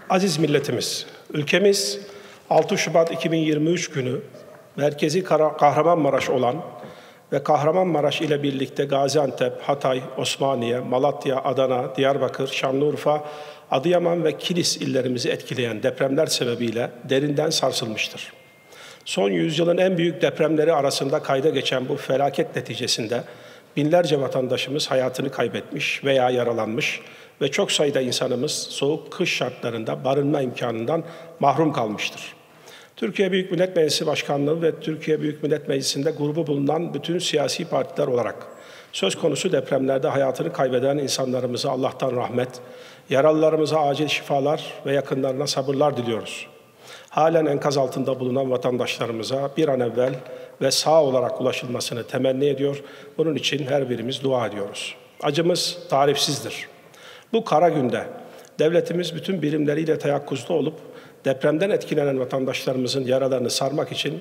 Aziz milletimiz, ülkemiz 6 Şubat 2023 günü merkezi Kahramanmaraş olan ve Kahramanmaraş ile birlikte Gaziantep, Hatay, Osmaniye, Malatya, Adana, Diyarbakır, Şanlıurfa, Adıyaman ve Kilis illerimizi etkileyen depremler sebebiyle derinden sarsılmıştır. Son yüzyılın en büyük depremleri arasında kayda geçen bu felaket neticesinde binlerce vatandaşımız hayatını kaybetmiş veya yaralanmış ve çok sayıda insanımız soğuk kış şartlarında barınma imkanından mahrum kalmıştır. Türkiye Büyük Millet Meclisi Başkanlığı ve Türkiye Büyük Millet Meclisi'nde grubu bulunan bütün siyasi partiler olarak söz konusu depremlerde hayatını kaybeden insanlarımıza Allah'tan rahmet, yaralılarımıza acil şifalar ve yakınlarına sabırlar diliyoruz. Halen enkaz altında bulunan vatandaşlarımıza bir an evvel ve sağ olarak ulaşılmasını temenni ediyor. Bunun için her birimiz dua ediyoruz. Acımız tarifsizdir. Bu kara günde devletimiz bütün birimleriyle teyakkuzda olup depremden etkilenen vatandaşlarımızın yaralarını sarmak için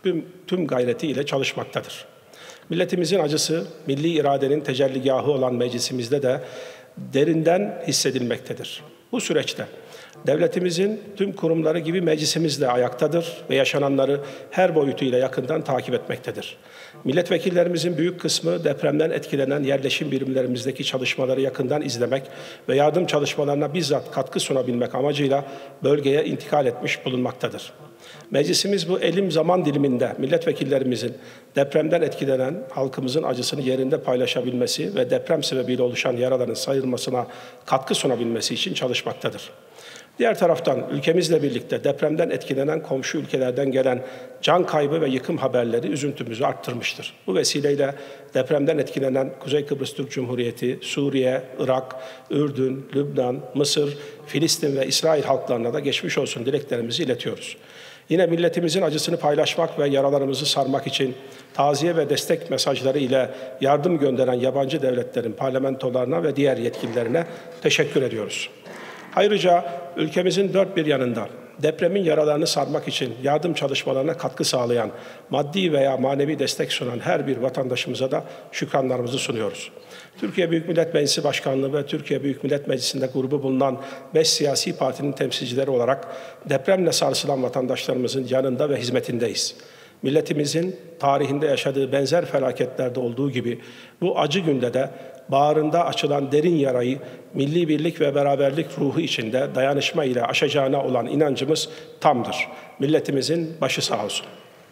tüm gayretiyle çalışmaktadır. Milletimizin acısı, milli iradenin tecelligahı olan meclisimizde de derinden hissedilmektedir. Bu süreçte devletimizin tüm kurumları gibi meclisimiz de ayaktadır ve yaşananları her boyutuyla yakından takip etmektedir. Milletvekillerimizin büyük kısmı depremden etkilenen yerleşim birimlerimizdeki çalışmaları yakından izlemek ve yardım çalışmalarına bizzat katkı sunabilmek amacıyla bölgeye intikal etmiş bulunmaktadır. Meclisimiz bu elim zaman diliminde milletvekillerimizin depremden etkilenen halkımızın acısını yerinde paylaşabilmesi ve deprem sebebiyle oluşan yaraların sayılmasına katkı sunabilmesi için çalışmaktadır. Diğer taraftan ülkemizle birlikte depremden etkilenen komşu ülkelerden gelen can kaybı ve yıkım haberleri üzüntümüzü arttırmıştır. Bu vesileyle depremden etkilenen Kuzey Kıbrıs Türk Cumhuriyeti, Suriye, Irak, Ürdün, Lübnan, Mısır, Filistin ve İsrail halklarına da geçmiş olsun dileklerimizi iletiyoruz. Yine milletimizin acısını paylaşmak ve yaralarımızı sarmak için taziye ve destek mesajları ile yardım gönderen yabancı devletlerin parlamentolarına ve diğer yetkililerine teşekkür ediyoruz. Ayrıca ülkemizin dört bir yanında depremin yaralarını sarmak için yardım çalışmalarına katkı sağlayan, maddi veya manevi destek sunan her bir vatandaşımıza da şükranlarımızı sunuyoruz. Türkiye Büyük Millet Meclisi Başkanlığı ve Türkiye Büyük Millet Meclisi'nde grubu bulunan 5 siyasi partinin temsilcileri olarak depremle sarsılan vatandaşlarımızın yanında ve hizmetindeyiz. Milletimizin tarihinde yaşadığı benzer felaketlerde olduğu gibi bu acı günde de bağrında açılan derin yarayı milli birlik ve beraberlik ruhu içinde dayanışma ile aşacağına olan inancımız tamdır. Milletimizin başı sağ olsun.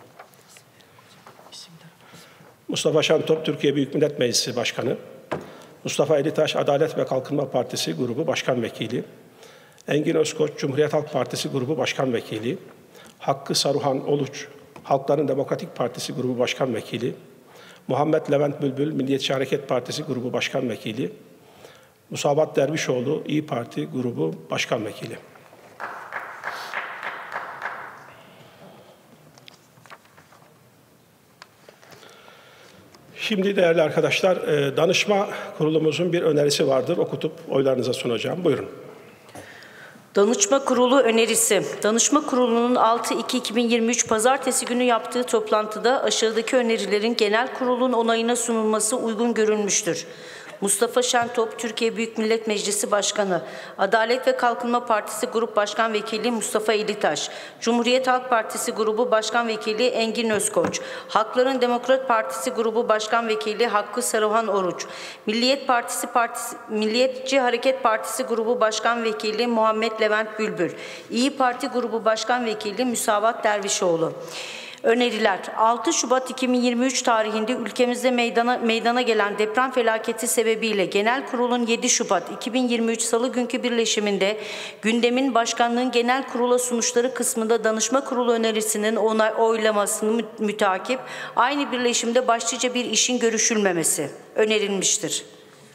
Mustafa Şentop, Türkiye Büyük Millet Meclisi Başkanı, Mustafa Elitaş, Adalet ve Kalkınma Partisi Grubu Başkan Vekili, Engin Özkoç, Cumhuriyet Halk Partisi Grubu Başkan Vekili, Hakkı Saruhan Oluç, Halkların Demokratik Partisi Grubu Başkan Vekili, Muhammed Levent Bülbül, Milliyetçi Hareket Partisi Grubu Başkan Vekili, Musavat Dervişoğlu, İYİ Parti Grubu Başkan Vekili. Şimdi değerli arkadaşlar, danışma kurulumuzun bir önerisi vardır. Okutup oylarınıza sunacağım. Buyurun. Danışma Kurulu önerisi. Danışma Kurulu'nun 6-2-2023 Pazartesi günü yaptığı toplantıda aşağıdaki önerilerin genel kurulun onayına sunulması uygun görülmüştür. Mustafa Şentop, Türkiye Büyük Millet Meclisi Başkanı, Adalet ve Kalkınma Partisi Grup Başkan Vekili Mustafa Elitaş, Cumhuriyet Halk Partisi Grubu Başkan Vekili Engin Özkoç, Halkların Demokrat Partisi Grubu Başkan Vekili Hakkı Saruhan Oruç, Milliyetçi Hareket Partisi Grubu Başkan Vekili Muhammed Levent Bülbül, İYİ Parti Grubu Başkan Vekili Musavat Dervişoğlu. Öneriler: 6 Şubat 2023 tarihinde ülkemizde meydana gelen deprem felaketi sebebiyle Genel Kurul'un 7 Şubat 2023 Salı günkü birleşiminde gündemin Başkanlığın Genel Kurul'a sunuşları kısmında Danışma Kurulu önerisinin oylamasını mütakip aynı birleşimde başlıca bir işin görüşülmemesi önerilmiştir.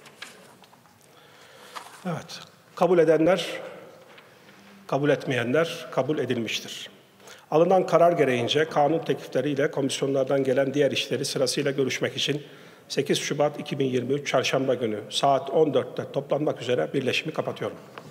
Evet, kabul edenler, kabul etmeyenler kabul edilmiştir. Alınan karar gereğince kanun teklifleriyle komisyonlardan gelen diğer işleri sırasıyla görüşmek için 8 Şubat 2023 Çarşamba günü saat 14'te toplanmak üzere birleşimi kapatıyorum.